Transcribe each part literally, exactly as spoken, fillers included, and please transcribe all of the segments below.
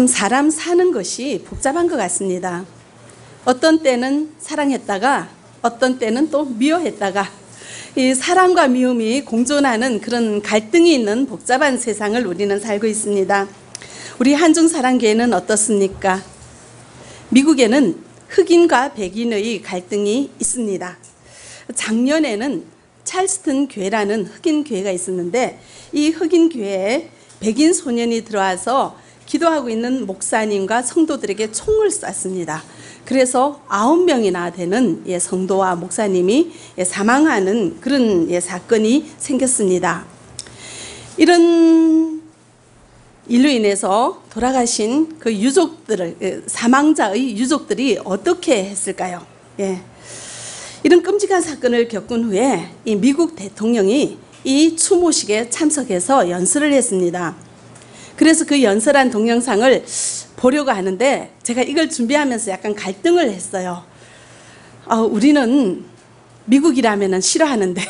참 사람 사는 것이 복잡한 것 같습니다. 어떤 때는 사랑했다가 어떤 때는 또 미워했다가 이 사랑과 미움이 공존하는 그런 갈등이 있는 복잡한 세상을 우리는 살고 있습니다. 우리 한중사랑교회는 어떻습니까? 미국에는 흑인과 백인의 갈등이 있습니다. 작년에는 찰스턴 교회라는 흑인 교회가 있었는데 이 흑인 교회에 백인 소년이 들어와서 기도하고 있는 목사님과 성도들에게 총을 쐈습니다. 그래서 아홉 명이나 되는 성도와 목사님이 사망하는 그런 사건이 생겼습니다. 이런 일로 인해서 돌아가신 그 유족들을, 사망자의 유족들이 어떻게 했을까요? 예. 이런 끔찍한 사건을 겪은 후에 이 미국 대통령이 이 추모식에 참석해서 연설을 했습니다. 그래서 그 연설한 동영상을 보려고 하는데 제가 이걸 준비하면서 약간 갈등을 했어요. 어, 우리는 미국이라면 싫어하는데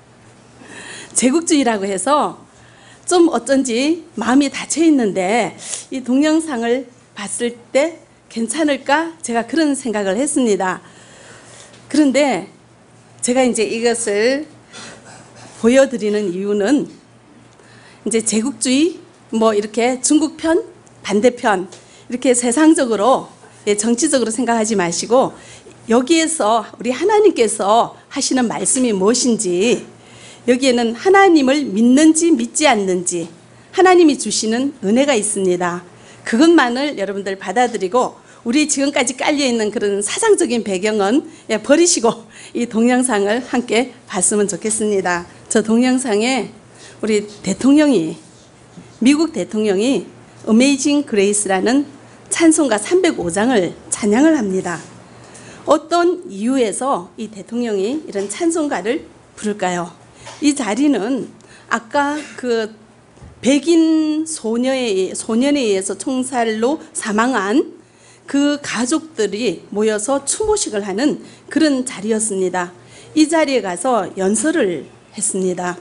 제국주의라고 해서 좀 어쩐지 마음이 닫혀 있는데 이 동영상을 봤을 때 괜찮을까? 제가 그런 생각을 했습니다. 그런데 제가 이제 이것을 보여드리는 이유는 이제 제국주의 뭐 이렇게 중국 편, 반대편 이렇게 세상적으로 정치적으로 생각하지 마시고 여기에서 우리 하나님께서 하시는 말씀이 무엇인지, 여기에는 하나님을 믿는지 믿지 않는지 하나님이 주시는 은혜가 있습니다. 그것만을 여러분들 받아들이고 우리 지금까지 깔려있는 그런 사상적인 배경은 버리시고 이 동영상을 함께 봤으면 좋겠습니다. 저 동영상에 우리 대통령이, 미국 대통령이 어메이징 그레이스라는 찬송가 삼백오 장을 찬양을 합니다. 어떤 이유에서 이 대통령이 이런 찬송가를 부를까요? 이 자리는 아까 그 백인 소녀에, 소년에 의해서 총살로 사망한 그 가족들이 모여서 추모식을 하는 그런 자리였습니다. 이 자리에 가서 연설을 했습니다.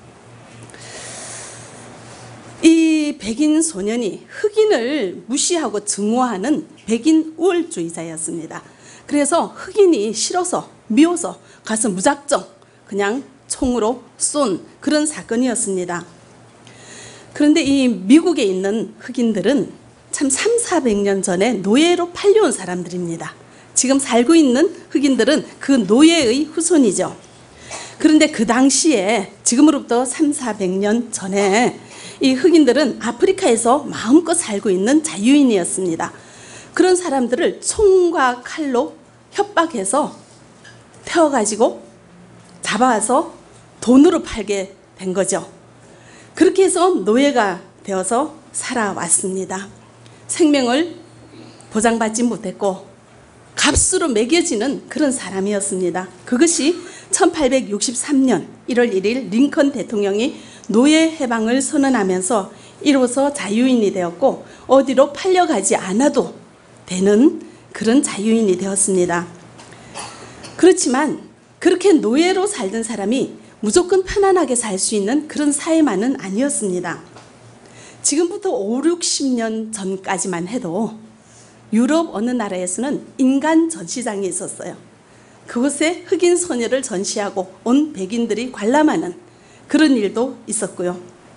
이 백인 소년이 흑인을 무시하고 증오하는 백인 우월주의자였습니다. 그래서 흑인이 싫어서 미워서 가서 무작정 그냥 총으로 쏜 그런 사건이었습니다. 그런데 이 미국에 있는 흑인들은 참 삼사백 년 전에 노예로 팔려온 사람들입니다. 지금 살고 있는 흑인들은 그 노예의 후손이죠. 그런데 그 당시에 지금으로부터 삼사백 년 전에 이 흑인들은 아프리카에서 마음껏 살고 있는 자유인이었습니다. 그런 사람들을 총과 칼로 협박해서 태워가지고 잡아와서 돈으로 팔게 된 거죠. 그렇게 해서 노예가 되어서 살아왔습니다. 생명을 보장받지 못했고 값으로 매겨지는 그런 사람이었습니다. 그것이 천팔백육십삼 년 일월 일일 링컨 대통령이 노예 해방을 선언하면서 이로써 자유인이 되었고 어디로 팔려가지 않아도 되는 그런 자유인이 되었습니다. 그렇지만 그렇게 노예로 살던 사람이 무조건 편안하게 살 수 있는 그런 사회만은 아니었습니다. 지금부터 오륙십 년 전까지만 해도 유럽 어느 나라에서는 인간 전시장이 있었어요. 그곳에 흑인 소녀를 전시하고 온 백인들이 관람하는 그런 일도 있었고요.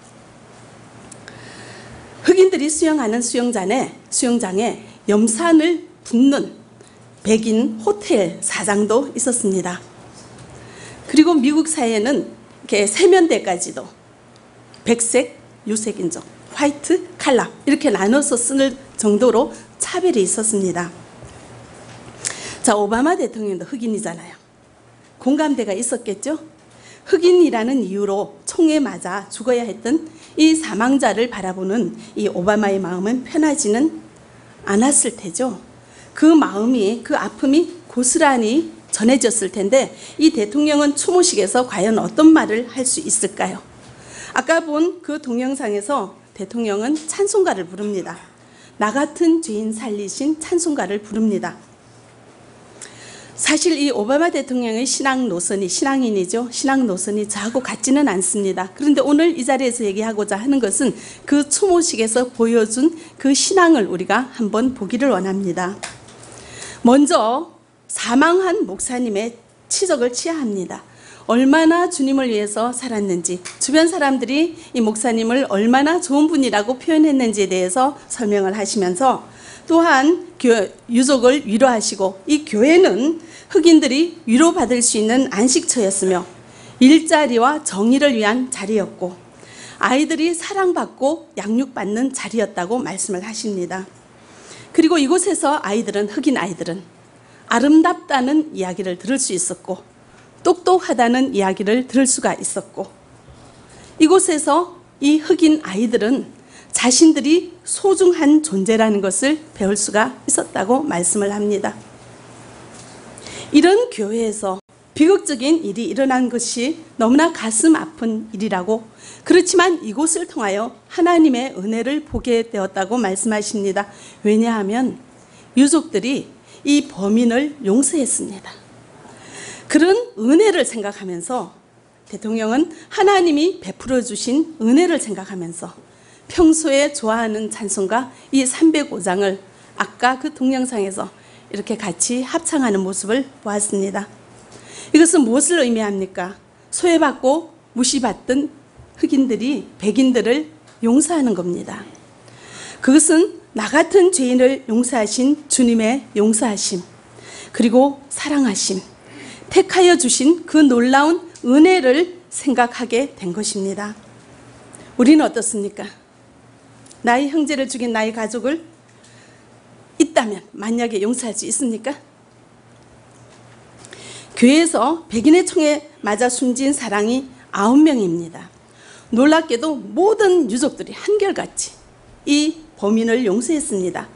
흑인들이 수영하는 수영장에, 수영장에 염산을 붓는 백인 호텔 사장도 있었습니다. 그리고 미국 사회에는 이렇게 세면대까지도 백색, 유색인종, 화이트, 칼라 이렇게 나눠서 쓰는 정도로 차별이 있었습니다. 자, 오바마 대통령도 흑인이잖아요. 공감대가 있었겠죠? 흑인이라는 이유로 총에 맞아 죽어야 했던 이 사망자를 바라보는 이 오바마의 마음은 편하지는 않았을 테죠. 그 마음이, 그 아픔이 고스란히 전해졌을 텐데 이 대통령은 추모식에서 과연 어떤 말을 할 수 있을까요? 아까 본 그 동영상에서 대통령은 찬송가를 부릅니다. 나 같은 죄인 살리신 찬송가를 부릅니다. 사실 이 오바마 대통령의 신앙 노선이 신앙인이죠. 신앙 노선이 저하고 같지는 않습니다. 그런데 오늘 이 자리에서 얘기하고자 하는 것은 그 추모식에서 보여준 그 신앙을 우리가 한번 보기를 원합니다. 먼저 사망한 목사님의 치적을 취합니다. 얼마나 주님을 위해서 살았는지, 주변 사람들이 이 목사님을 얼마나 좋은 분이라고 표현했는지에 대해서 설명을 하시면서, 또한 유족을 위로하시고, 이 교회는 흑인들이 위로받을 수 있는 안식처였으며 일자리와 정의를 위한 자리였고 아이들이 사랑받고 양육받는 자리였다고 말씀을 하십니다. 그리고 이곳에서 아이들은, 흑인 아이들은 아름답다는 이야기를 들을 수 있었고 똑똑하다는 이야기를 들을 수가 있었고, 이곳에서 이 흑인 아이들은 자신들이 소중한 존재라는 것을 배울 수가 있었다고 말씀을 합니다. 이런 교회에서 비극적인 일이 일어난 것이 너무나 가슴 아픈 일이라고, 그렇지만 이곳을 통하여 하나님의 은혜를 보게 되었다고 말씀하십니다. 왜냐하면 유족들이 이 범인을 용서했습니다. 그런 은혜를 생각하면서 대통령은 하나님이 베풀어 주신 은혜를 생각하면서 평소에 좋아하는 찬송가 이 삼백오 장을 아까 그 동영상에서 이렇게 같이 합창하는 모습을 보았습니다. 이것은 무엇을 의미합니까? 소외받고 무시받던 흑인들이 백인들을 용서하는 겁니다. 그것은 나 같은 죄인을 용서하신 주님의 용서하심, 그리고 사랑하심, 택하여 주신 그 놀라운 은혜를 생각하게 된 것입니다. 우리는 어떻습니까? 나의 형제를 죽인 나의 가족을 있다면 만약에 용서할 수 있습니까? 교회에서 백인의 총에 맞아 숨진 사랑이 아홉 명입니다. 놀랍게도 모든 유족들이 한결같이 이 범인을 용서했습니다.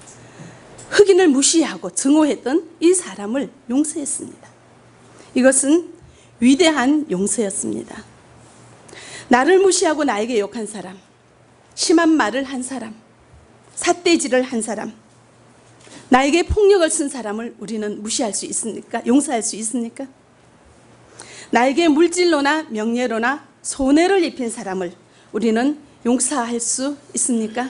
흑인을 무시하고 증오했던 이 사람을 용서했습니다. 이것은 위대한 용서였습니다. 나를 무시하고 나에게 욕한 사람, 심한 말을 한 사람, 삿대질을 한 사람, 나에게 폭력을 쓴 사람을 우리는 무시할 수 있습니까? 용서할 수 있습니까? 나에게 물질로나 명예로나 손해를 입힌 사람을 우리는 용서할 수 있습니까?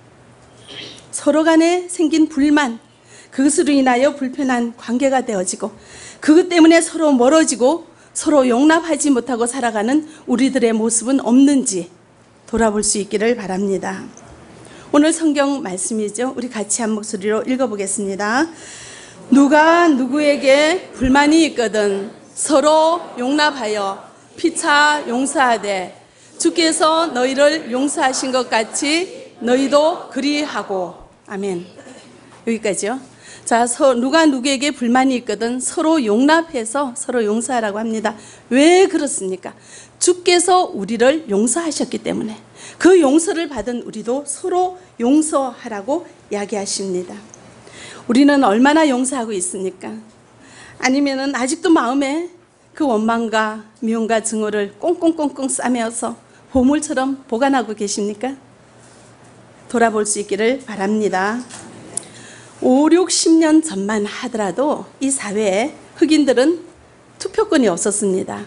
서로 간에 생긴 불만, 그것으로 인하여 불편한 관계가 되어지고 그것 때문에 서로 멀어지고 서로 용납하지 못하고 살아가는 우리들의 모습은 없는지 돌아볼 수 있기를 바랍니다. 오늘 성경 말씀이죠. 우리 같이 한 목소리로 읽어보겠습니다. 누가 누구에게 불만이 있거든 서로 용납하여 피차 용서하되 주께서 너희를 용서하신 것 같이 너희도 그리하고. 아멘. 여기까지요. 자, 서, 누가 누구에게 불만이 있거든 서로 용납해서 서로 용서하라고 합니다. 왜 그렇습니까? 주께서 우리를 용서하셨기 때문에 그 용서를 받은 우리도 서로 용서하라고 이야기하십니다. 우리는 얼마나 용서하고 있습니까? 아니면은 아직도 마음에 그 원망과 미움과 증오를 꽁꽁꽁꽁 싸매어서 보물처럼 보관하고 계십니까? 돌아볼 수 있기를 바랍니다. 오, 육십 년 전만 하더라도 이 사회에 흑인들은 투표권이 없었습니다.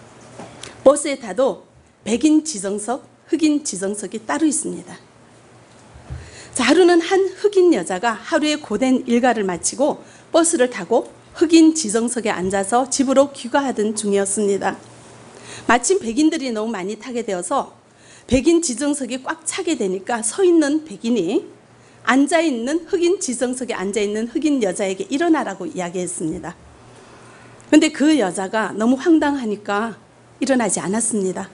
버스에 타도 백인 지정석, 흑인 지정석이 따로 있습니다. 자, 하루는 한 흑인 여자가 하루의 고된 일과를 마치고 버스를 타고 흑인 지정석에 앉아서 집으로 귀가하던 중이었습니다. 마침 백인들이 너무 많이 타게 되어서 백인 지정석이 꽉 차게 되니까 서 있는 백인이 앉아있는 흑인 지정석에 앉아있는 흑인 여자에게 일어나라고 이야기했습니다. 그런데 그 여자가 너무 황당하니까 일어나지 않았습니다.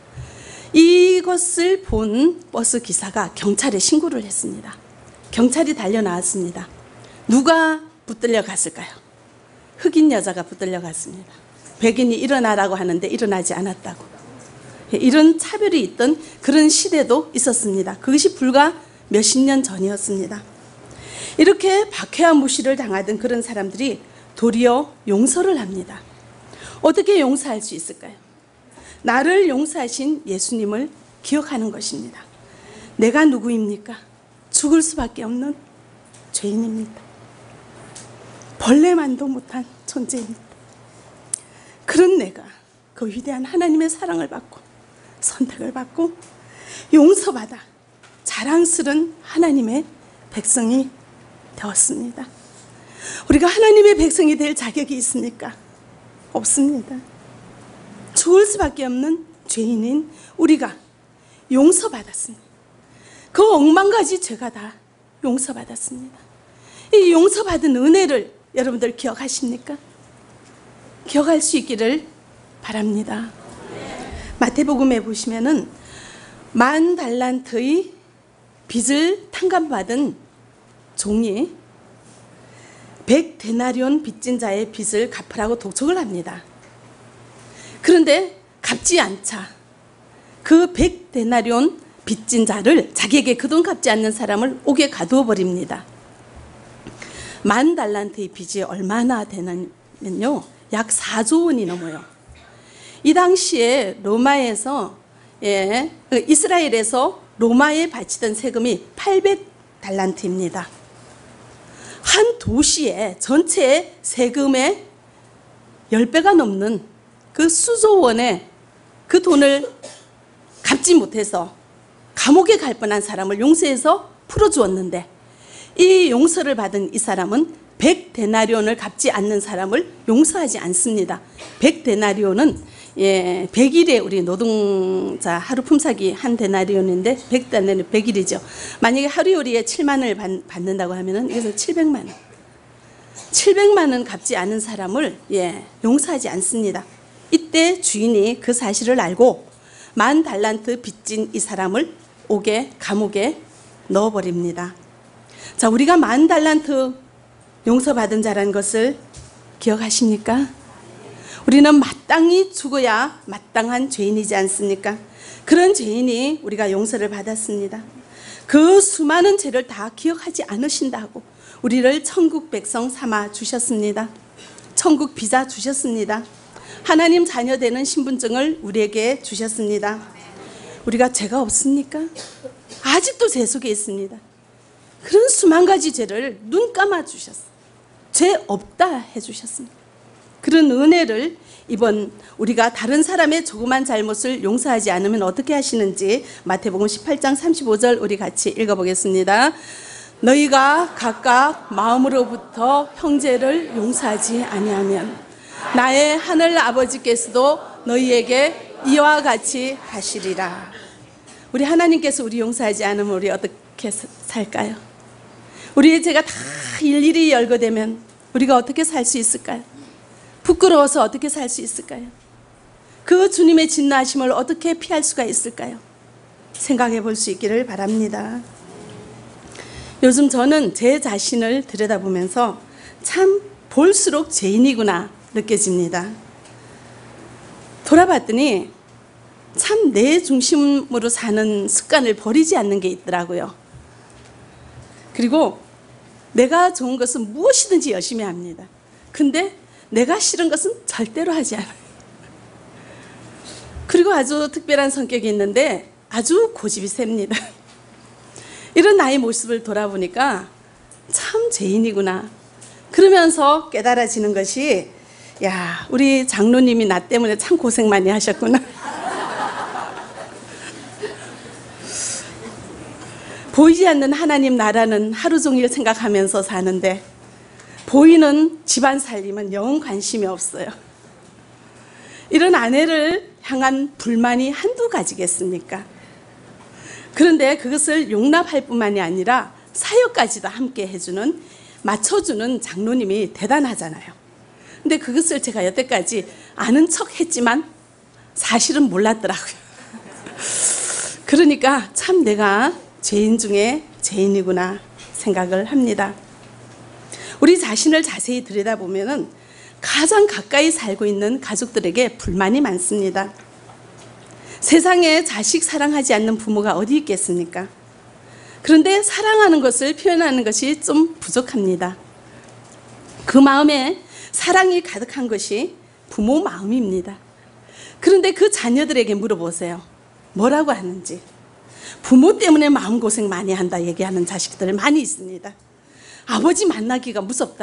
이것을 본 버스 기사가 경찰에 신고를 했습니다. 경찰이 달려나왔습니다. 누가 붙들려 갔을까요? 흑인 여자가 붙들려 갔습니다. 백인이 일어나라고 하는데 일어나지 않았다고. 이런 차별이 있던 그런 시대도 있었습니다. 그것이 불과 몇십 년 전이었습니다. 이렇게 박해와 무시를 당하던 그런 사람들이 도리어 용서를 합니다. 어떻게 용서할 수 있을까요? 나를 용서하신 예수님을 기억하는 것입니다. 내가 누구입니까? 죽을 수밖에 없는 죄인입니다. 벌레만도 못한 존재입니다. 그런 내가 그 위대한 하나님의 사랑을 받고 선택을 받고 용서받아 자랑스러운 하나님의 백성이 되었습니다. 우리가 하나님의 백성이 될 자격이 있습니까? 없습니다. 죽을 수밖에 없는 죄인인 우리가 용서받았습니다. 그 억만 가지 죄가 다 용서받았습니다. 이 용서받은 은혜를 여러분들 기억하십니까? 기억할 수 있기를 바랍니다. 마태복음에 보시면은 만 달란트의 빚을 탕감받은 종이 백 데나리온 빚진 자의 빚을 갚으라고 독촉을 합니다. 그런데 갚지 않자 그 백 데나리온 빚진 자를, 자기에게 그 돈 갚지 않는 사람을 옥에 가두어 버립니다. 만 달란트의 빚이 얼마나 되냐면요, 약 사조 원이 넘어요. 이 당시에 로마에서, 예, 이스라엘에서 로마에 바치던 세금이 팔백 달란트입니다. 한 도시의 전체 세금의 십 배가 넘는 그 수조 원의 그 돈을 갚지 못해서 감옥에 갈 뻔한 사람을 용서해서 풀어주었는데, 이 용서를 받은 이 사람은 백 데나리온을 갚지 않는 사람을 용서하지 않습니다. 백 데나리온은 예, 백 일에 우리 노동자 하루 품삯이 한 데나리온인데 백 데나리온 백 일이죠. 만약에 하루요리에 칠만을 받는다고 하면은 이것은 칠백만 원. 칠백만 원 갚지 않은 사람을 예, 용서하지 않습니다. 이때 주인이 그 사실을 알고 만 달란트 빚진 이 사람을 옥에, 감옥에 넣어버립니다. 자, 우리가 만 달란트 용서받은 자라는 것을 기억하십니까? 우리는 마땅히 죽어야 마땅한 죄인이지 않습니까? 그런 죄인이 우리가 용서를 받았습니다. 그 수많은 죄를 다 기억하지 않으신다고 우리를 천국 백성 삼아 주셨습니다. 천국 비자 주셨습니다. 하나님 자녀 되는 신분증을 우리에게 주셨습니다. 우리가 죄가 없습니까? 아직도 죄 속에 있습니다. 그런 수만 가지 죄를 눈 감아 주셨어요. 죄 없다 해주셨습니다. 그런 은혜를 이번 우리가 다른 사람의 조그만 잘못을 용서하지 않으면 어떻게 하시는지 마태복음 십팔 장 삼십오 절 우리 같이 읽어보겠습니다. 너희가 각각 마음으로부터 형제를 용서하지 아니하면 나의 하늘 아버지께서도 너희에게 이와 같이 하시리라. 우리 하나님께서 우리 용서하지 않으면 우리 어떻게 살까요? 우리의 죄가 다 일일이 열거되면 우리가 어떻게 살 수 있을까요? 부끄러워서 어떻게 살 수 있을까요? 그 주님의 진노하심을 어떻게 피할 수가 있을까요? 생각해 볼 수 있기를 바랍니다. 요즘 저는 제 자신을 들여다보면서 참 볼수록 죄인이구나 느껴집니다. 돌아봤더니 참 내 중심으로 사는 습관을 버리지 않는 게 있더라고요. 그리고 내가 좋은 것은 무엇이든지 열심히 합니다. 근데 내가 싫은 것은 절대로 하지 않아요. 그리고 아주 특별한 성격이 있는데 아주 고집이 셉니다. 이런 나의 모습을 돌아보니까 참 죄인이구나. 그러면서 깨달아지는 것이, 야, 우리 장로님이 나 때문에 참 고생 많이 하셨구나. 보이지 않는 하나님 나라는 하루 종일 생각하면서 사는데 보이는 집안 살림은 영 관심이 없어요. 이런 아내를 향한 불만이 한두 가지겠습니까? 그런데 그것을 용납할 뿐만이 아니라 사역까지도 함께 해주는, 맞춰주는 장로님이 대단하잖아요. 근데 그것을 제가 여태까지 아는 척 했지만 사실은 몰랐더라고요. 그러니까 참 내가 죄인 중에 죄인이구나 생각을 합니다. 우리 자신을 자세히 들여다보면 가장 가까이 살고 있는 가족들에게 불만이 많습니다. 세상에 자식 사랑하지 않는 부모가 어디 있겠습니까? 그런데 사랑하는 것을 표현하는 것이 좀 부족합니다. 그 마음에 사랑이 가득한 것이 부모 마음입니다. 그런데 그 자녀들에게 물어보세요. 뭐라고 하는지. 부모 때문에 마음고생 많이 한다 얘기하는 자식들 많이 있습니다. 아버지 만나기가 무섭다.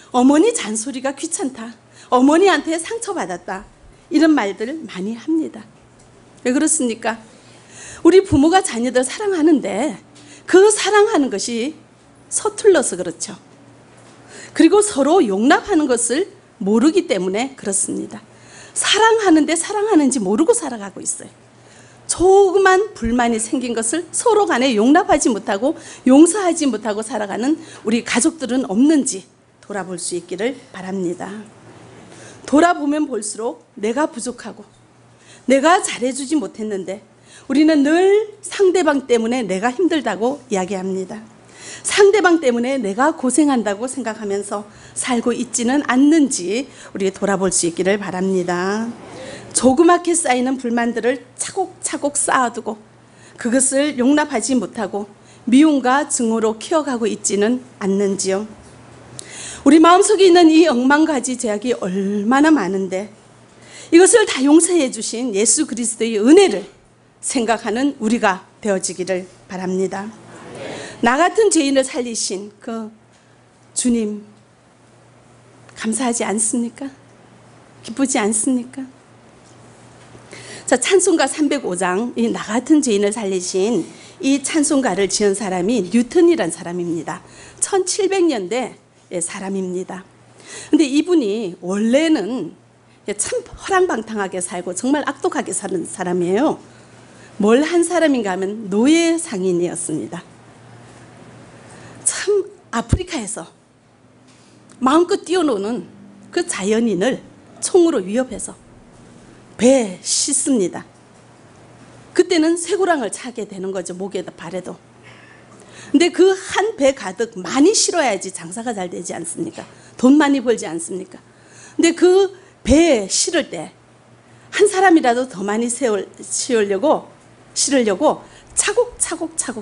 어머니 잔소리가 귀찮다, 어머니한테 상처받았다, 이런 말들을 많이 합니다. 왜 그렇습니까? 우리 부모가 자녀들 사랑하는데 그 사랑하는 것이 서툴러서 그렇죠. 그리고 서로 용납하는 것을 모르기 때문에 그렇습니다. 사랑하는데 사랑하는지 모르고 살아가고 있어요. 조그만 불만이 생긴 것을 서로 간에 용납하지 못하고 용서하지 못하고 살아가는 우리 가족들은 없는지 돌아볼 수 있기를 바랍니다. 돌아보면 볼수록 내가 부족하고 내가 잘해주지 못했는데 우리는 늘 상대방 때문에 내가 힘들다고 이야기합니다. 상대방 때문에 내가 고생한다고 생각하면서 살고 있지는 않는지 우리 돌아볼 수 있기를 바랍니다. 조그맣게 쌓이는 불만들을 차곡차곡 쌓아두고 그것을 용납하지 못하고 미움과 증오로 키워가고 있지는 않는지요. 우리 마음속에 있는 이 억만가지 죄악이 얼마나 많은데 이것을 다 용서해 주신 예수 그리스도의 은혜를 생각하는 우리가 되어지기를 바랍니다. 나 같은 죄인을 살리신 그 주님 감사하지 않습니까? 기쁘지 않습니까? 자, 찬송가 삼백오 장, 이 나 같은 죄인을 살리신 이 찬송가를 지은 사람이 뉴턴이란 사람입니다. 천칠백 년대 사람입니다. 근데 이분이 원래는 참 허랑방탕하게 살고 정말 악독하게 사는 사람이에요. 뭘 한 사람인가 하면 노예 상인이었습니다. 참 아프리카에서 마음껏 뛰어노는 그 자연인을 총으로 위협해서 배에 싣습니다. 그때는 쇠고랑을 차게 되는 거죠. 목에도 발에도. 근데 그 한 배 가득 많이 실어야지 장사가 잘 되지 않습니까? 돈 많이 벌지 않습니까? 근데 그 배에 실을 때 한 사람이라도 더 많이 세울, 씌우려고, 실으려고 차곡차곡 차곡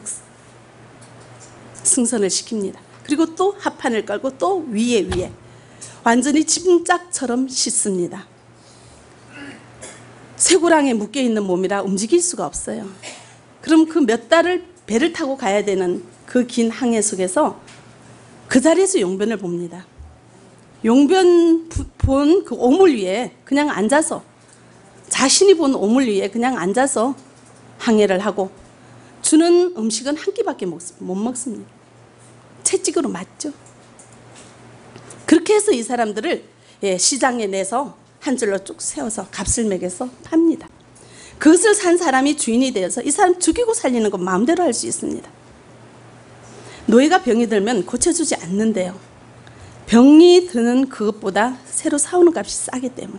승선을 시킵니다. 그리고 또 합판을 깔고 또 위에 위에 완전히 짐짝처럼 싣습니다. 쇠고랑에 묶여있는 몸이라 움직일 수가 없어요. 그럼 그 몇 달을 배를 타고 가야 되는 그 긴 항해 속에서 그 자리에서 용변을 봅니다. 용변 본 그 오물 위에 그냥 앉아서, 자신이 본 오물 위에 그냥 앉아서 항해를 하고 주는 음식은 한 끼밖에 못 먹습니다. 채찍으로 맞죠. 그렇게 해서 이 사람들을 시장에 내서 한 줄로 쭉 세워서 값을 매겨서 팝니다. 그것을 산 사람이 주인이 되어서 이 사람 죽이고 살리는 건 마음대로 할 수 있습니다. 노예가 병이 들면 고쳐주지 않는데요. 병이 드는 그것보다 새로 사오는 값이 싸기 때문에.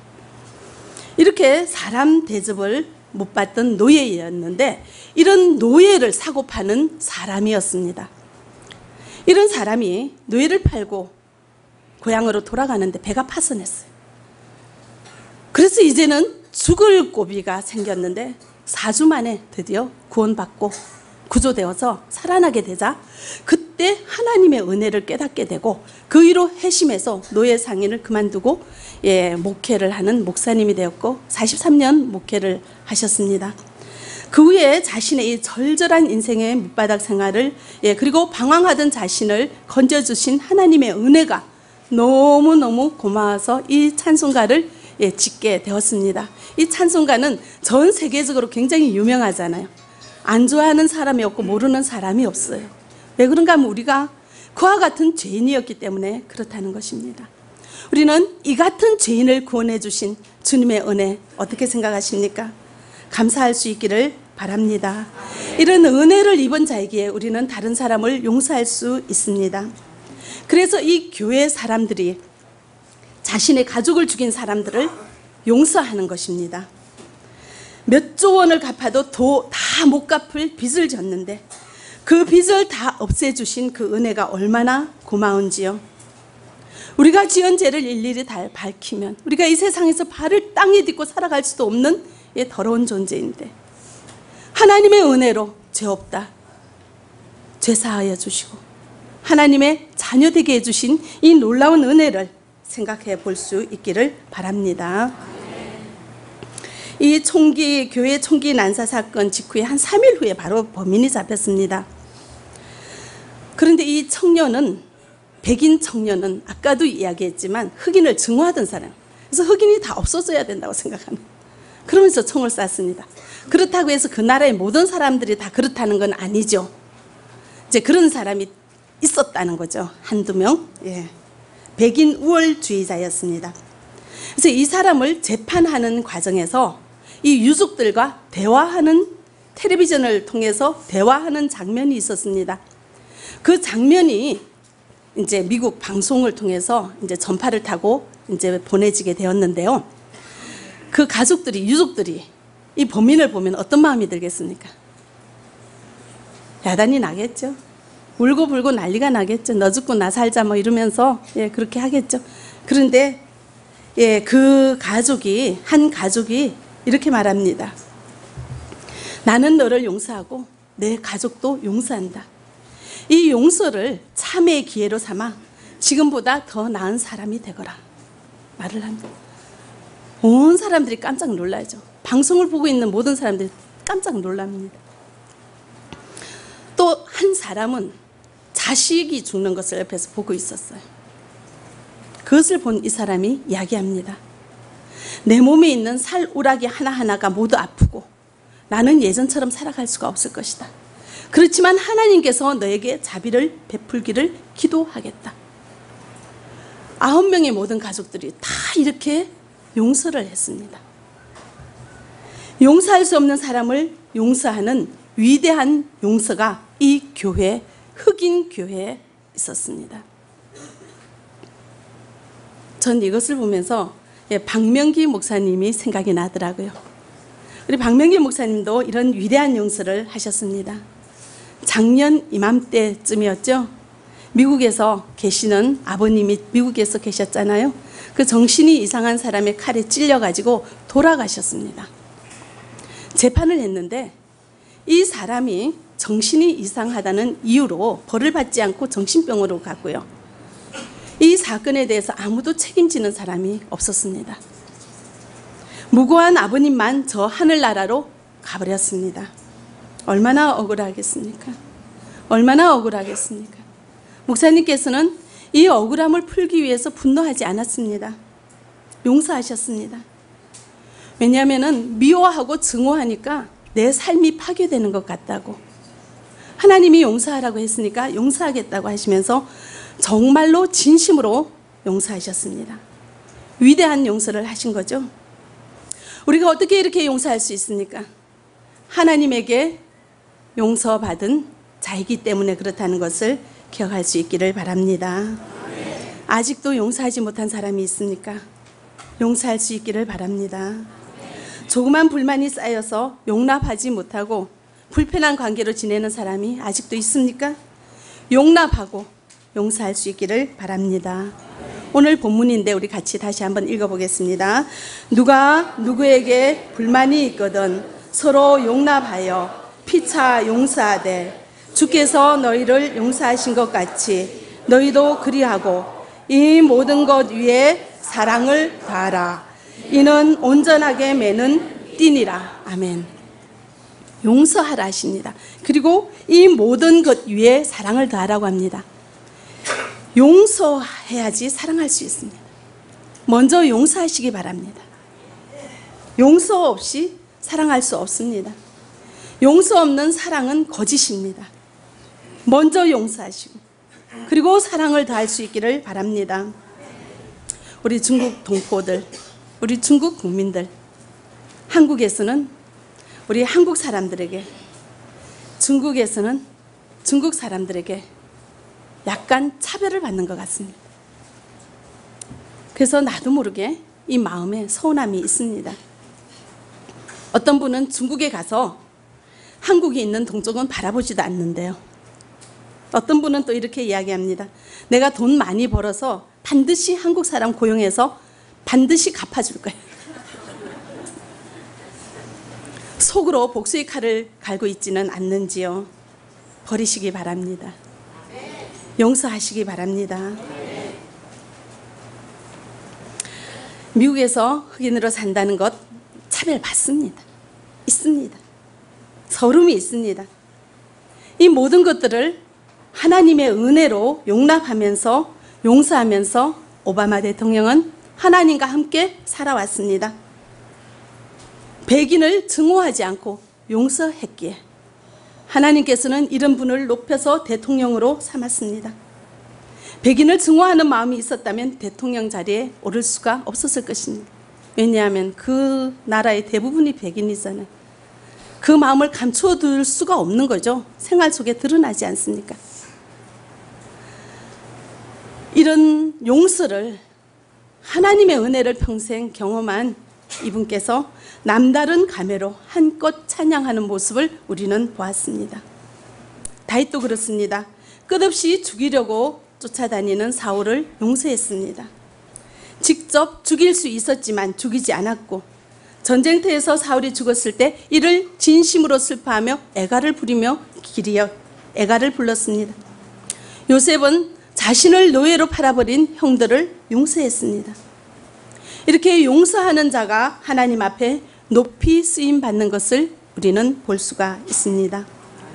이렇게 사람 대접을 못 받던 노예였는데 이런 노예를 사고 파는 사람이었습니다. 이런 사람이 노예를 팔고 고향으로 돌아가는데 배가 파손했어요. 그래서 이제는 죽을 고비가 생겼는데 사 주 만에 드디어 구원받고 구조되어서 살아나게 되자 그때 하나님의 은혜를 깨닫게 되고 그 위로 회심해서 노예 상인을 그만두고 예, 목회를 하는 목사님이 되었고 사십삼 년 목회를 하셨습니다. 그 후에 자신의 이 절절한 인생의 밑바닥 생활을 예, 그리고 방황하던 자신을 건져주신 하나님의 은혜가 너무너무 고마워서 이 찬송가를 예, 짓게 되었습니다. 이 찬송가는 전 세계적으로 굉장히 유명하잖아요. 안 좋아하는 사람이 없고 모르는 사람이 없어요. 왜 그런가 하면 우리가 그와 같은 죄인이었기 때문에 그렇다는 것입니다. 우리는 이 같은 죄인을 구원해 주신 주님의 은혜 어떻게 생각하십니까? 감사할 수 있기를 바랍니다. 이런 은혜를 입은 자에게 우리는 다른 사람을 용서할 수 있습니다. 그래서 이 교회 사람들이 자신의 가족을 죽인 사람들을 용서하는 것입니다. 몇 조 원을 갚아도 다 못 갚을 빚을 졌는데 그 빚을 다 없애주신 그 은혜가 얼마나 고마운지요. 우리가 지은 죄를 일일이 다 밝히면 우리가 이 세상에서 발을 땅에 딛고 살아갈 수도 없는 이 더러운 존재인데 하나님의 은혜로 죄 없다, 죄 사하여 주시고 하나님의 자녀 되게 해주신 이 놀라운 은혜를 생각해 볼 수 있기를 바랍니다. 이 총기, 교회 총기 난사 사건 직후에 한 삼 일 후에 바로 범인이 잡혔습니다. 그런데 이 청년은 백인 청년은 아까도 이야기했지만 흑인을 증오하던 사람. 그래서 흑인이 다 없어져야 된다고 생각하는. 그러면서 총을 쐈습니다. 그렇다고 해서 그 나라의 모든 사람들이 다 그렇다는 건 아니죠. 이제 그런 사람이 있었다는 거죠. 한두 명. 예. 백인 우월주의자였습니다. 그래서 이 사람을 재판하는 과정에서 이 유족들과 대화하는 텔레비전을 통해서 대화하는 장면이 있었습니다. 그 장면이 이제 미국 방송을 통해서 이제 전파를 타고 이제 보내지게 되었는데요. 그 가족들이, 유족들이 이 범인을 보면 어떤 마음이 들겠습니까? 야단이 나겠죠. 울고 불고 난리가 나겠죠. 너 죽고 나 살자 뭐 이러면서 예, 그렇게 하겠죠. 그런데 예, 그 가족이, 한 가족이 이렇게 말합니다. 나는 너를 용서하고 내 가족도 용서한다. 이 용서를 참회의 기회로 삼아 지금보다 더 나은 사람이 되거라 말을 합니다. 온 사람들이 깜짝 놀라죠. 방송을 보고 있는 모든 사람들이 깜짝 놀랍니다. 또 한 사람은 자식이 죽는 것을 옆에서 보고 있었어요. 그것을 본 이 사람이 이야기합니다. 내 몸에 있는 살우라기 하나하나가 모두 아프고 나는 예전처럼 살아갈 수가 없을 것이다. 그렇지만 하나님께서 너에게 자비를 베풀기를 기도하겠다. 아홉 명의 모든 가족들이 다 이렇게 용서를 했습니다. 용서할 수 없는 사람을 용서하는 위대한 용서가 이 교회, 흑인 교회에 있었습니다. 전 이것을 보면서 박명기 목사님이 생각이 나더라고요. 우리 박명기 목사님도 이런 위대한 용서를 하셨습니다. 작년 이맘때쯤이었죠. 미국에서 계시는 아버님이 미국에서 계셨잖아요. 그 정신이 이상한 사람의 칼에 찔려가지고 돌아가셨습니다. 재판을 했는데 이 사람이 정신이 이상하다는 이유로 벌을 받지 않고 정신병원으로 갔고요. 이 사건에 대해서 아무도 책임지는 사람이 없었습니다. 무고한 아버님만 저 하늘나라로 가버렸습니다. 얼마나 억울하겠습니까? 얼마나 억울하겠습니까? 목사님께서는 이 억울함을 풀기 위해서 분노하지 않았습니다. 용서하셨습니다. 왜냐하면 미워하고 증오하니까 내 삶이 파괴되는 것 같다고. 하나님이 용서하라고 했으니까 용서하겠다고 하시면서 정말로 진심으로 용서하셨습니다. 위대한 용서를 하신 거죠. 우리가 어떻게 이렇게 용서할 수 있습니까? 하나님에게 용서받은 자이기 때문에 그렇다는 것을 기억할 수 있기를 바랍니다. 아직도 용서하지 못한 사람이 있습니까? 용서할 수 있기를 바랍니다. 조그만 불만이 쌓여서 용납하지 못하고 불편한 관계로 지내는 사람이 아직도 있습니까? 용납하고 용서할 수 있기를 바랍니다. 오늘 본문인데 우리 같이 다시 한번 읽어보겠습니다. 누가 누구에게 불만이 있거든 서로 용납하여 피차 용서하되 주께서 너희를 용서하신 것 같이 너희도 그리하고 이 모든 것 위에 사랑을 다하라. 이는 온전하게 매는 띠니라. 아멘. 용서하라 하십니다. 그리고 이 모든 것 위에 사랑을 다하라고 합니다. 용서해야지 사랑할 수 있습니다. 먼저 용서하시기 바랍니다. 용서 없이 사랑할 수 없습니다. 용서 없는 사랑은 거짓입니다. 먼저 용서하시고 그리고 사랑을 다할 수 있기를 바랍니다. 우리 중국 동포들, 우리 중국 국민들, 한국에서는 우리 한국 사람들에게, 중국에서는 중국 사람들에게 약간 차별을 받는 것 같습니다. 그래서 나도 모르게 이 마음에 서운함이 있습니다. 어떤 분은 중국에 가서 한국에 있는 동족은 바라보지도 않는데요. 어떤 분은 또 이렇게 이야기합니다. 내가 돈 많이 벌어서 반드시 한국 사람 고용해서 반드시 갚아줄 거예요. 속으로 복수의 칼을 갈고 있지는 않는지요. 버리시기 바랍니다. 용서하시기 바랍니다. 미국에서 흑인으로 산다는 것 차별받습니다. 있습니다. 서름이 있습니다. 이 모든 것들을 하나님의 은혜로 용납하면서 용서하면서 오바마 대통령은 하나님과 함께 살아왔습니다. 백인을 증오하지 않고 용서했기에 하나님께서는 이런 분을 높여서 대통령으로 삼았습니다. 백인을 증오하는 마음이 있었다면 대통령 자리에 오를 수가 없었을 것입니다. 왜냐하면 그 나라의 대부분이 백인이잖아요. 그 마음을 감춰둘 수가 없는 거죠. 생활 속에 드러나지 않습니까? 이런 용서를, 하나님의 은혜를 평생 경험한 이분께서 남다른 감회로 한껏 찬양하는 모습을 우리는 보았습니다. 다윗도 그렇습니다. 끝없이 죽이려고 쫓아다니는 사울을 용서했습니다. 직접 죽일 수 있었지만 죽이지 않았고, 전쟁터에서 사울이 죽었을 때 이를 진심으로 슬퍼하며 애가를 부리며 길이여 애가를 불렀습니다. 요셉은 자신을 노예로 팔아버린 형들을 용서했습니다. 이렇게 용서하는 자가 하나님 앞에 높이 쓰임 받는 것을 우리는 볼 수가 있습니다.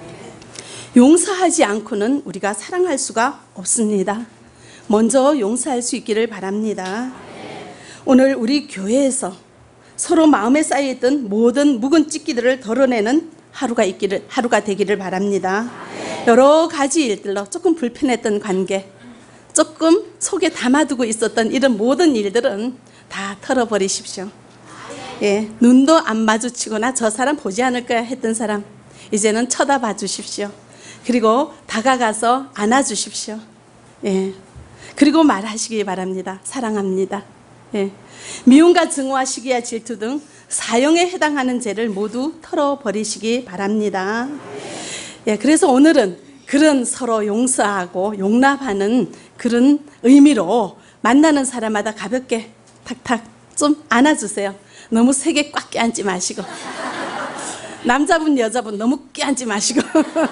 용서하지 않고는 우리가 사랑할 수가 없습니다. 먼저 용서할 수 있기를 바랍니다. 오늘 우리 교회에서 서로 마음에 쌓여있던 모든 묵은 찢기들을 덜어내는 하루가 있기를, 하루가 되기를 바랍니다. 여러 가지 일들로 조금 불편했던 관계, 조금 속에 담아두고 있었던 이런 모든 일들은 다 털어버리십시오. 예, 눈도 안 마주치거나 저 사람 보지 않을 거야 했던 사람 이제는 쳐다봐 주십시오. 그리고 다가가서 안아주십시오. 예, 그리고 말하시기 바랍니다. 사랑합니다. 예, 미움과 증오와 시기와 질투 등 사형에 해당하는 죄를 모두 털어버리시기 바랍니다. 예, 그래서 오늘은 그런 서로 용서하고 용납하는 그런 의미로 만나는 사람마다 가볍게 탁탁 좀 안아주세요. 너무 세게 꽉 껴안지 마시고, 남자분 여자분 너무 껴안지 마시고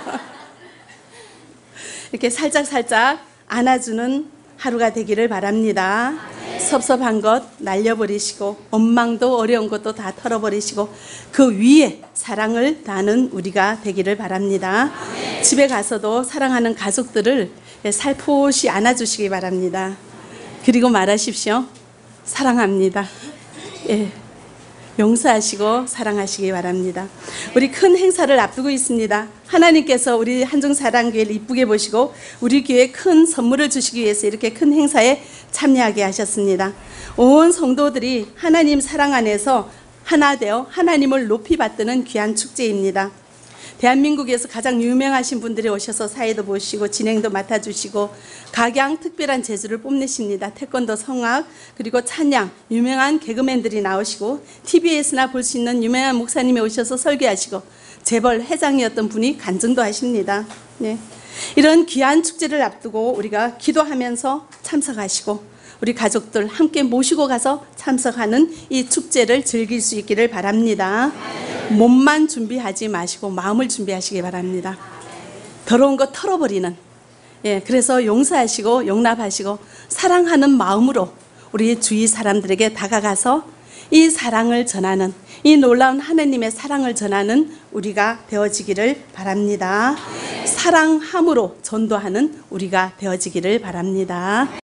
이렇게 살짝살짝 안아주는 하루가 되기를 바랍니다. 섭섭한 것 날려버리시고 원망도 어려운 것도 다 털어버리시고 그 위에 사랑을 다하는 우리가 되기를 바랍니다. 집에 가서도 사랑하는 가족들을 살포시 안아주시기 바랍니다. 그리고 말하십시오. 사랑합니다. 예, 용서하시고 사랑하시기 바랍니다. 우리 큰 행사를 앞두고 있습니다. 하나님께서 우리 한중사랑교회를 이쁘게 보시고 우리 교회에 큰 선물을 주시기 위해서 이렇게 큰 행사에 참여하게 하셨습니다. 온 성도들이 하나님 사랑 안에서 하나 되어 하나님을 높이 받드는 귀한 축제입니다. 대한민국에서 가장 유명하신 분들이 오셔서 사회도 보시고 진행도 맡아주시고 각양 특별한 재주를 뽐내십니다. 태권도, 성악, 그리고 찬양, 유명한 개그맨들이 나오시고 티비에서나 볼 수 있는 유명한 목사님이 오셔서 설교하시고 재벌 회장이었던 분이 간증도 하십니다. 네. 이런 귀한 축제를 앞두고 우리가 기도하면서 참석하시고 우리 가족들 함께 모시고 가서 참석하는 이 축제를 즐길 수 있기를 바랍니다. 몸만 준비하지 마시고 마음을 준비하시기 바랍니다. 더러운 거 털어버리는, 예, 그래서 용서하시고 용납하시고 사랑하는 마음으로 우리 주위 사람들에게 다가가서 이 사랑을 전하는, 이 놀라운 하나님의 사랑을 전하는 우리가 되어지기를 바랍니다. 사랑함으로 전도하는 우리가 되어지기를 바랍니다.